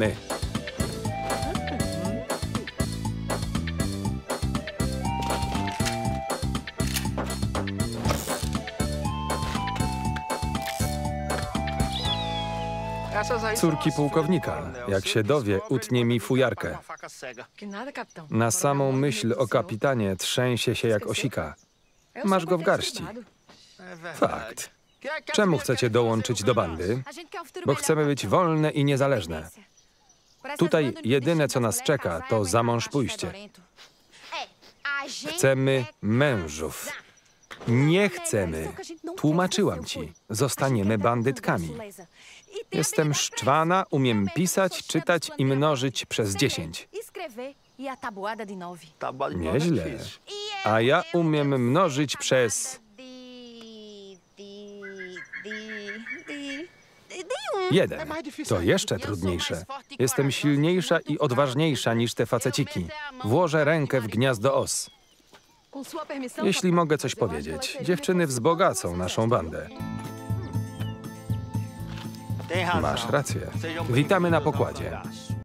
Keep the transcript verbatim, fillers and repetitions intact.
my. Córki pułkownika. Jak się dowie, utnie mi fujarkę. Na samą myśl o kapitanie trzęsie się jak osika. Masz go w garści. Fakt. Czemu chcecie dołączyć do bandy? Bo chcemy być wolne i niezależne. Tutaj jedyne, co nas czeka, to za mąż pójście. Chcemy mężów. Nie chcemy. Tłumaczyłam ci. Zostaniemy bandytkami. Jestem szczwana, umiem pisać, czytać i mnożyć przez dziesięć. Nieźle. A ja umiem mnożyć przez... Jeden. To jeszcze trudniejsze. Jestem silniejsza i odważniejsza niż te faceciki. Włożę rękę w gniazdo os. Jeśli mogę coś powiedzieć, dziewczyny wzbogacą naszą bandę. Masz rację. Witamy na pokładzie.